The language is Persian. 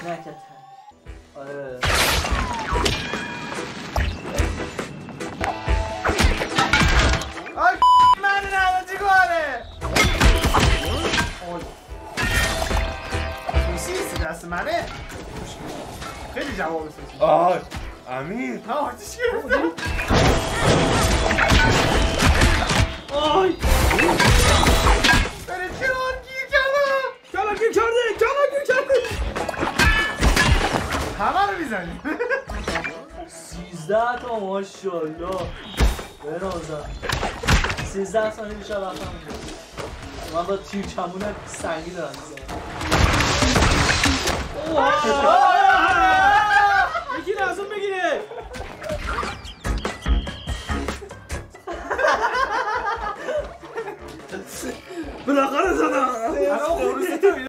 نکته آره آی من نه چی کاره سوسیس دست منه خیلی جواب سوسیس آی امیر ها چیش گرفتم آی بره کنار گیر کردم کنار گیر کرده همه رو میزنیم 13 تا ماشاءالله برازم 13 ثانیه بیشتر وقت هم بود من با تیر کمون سنگی دارم یکی لازم بگیره بالاخره زدم الان خروس تو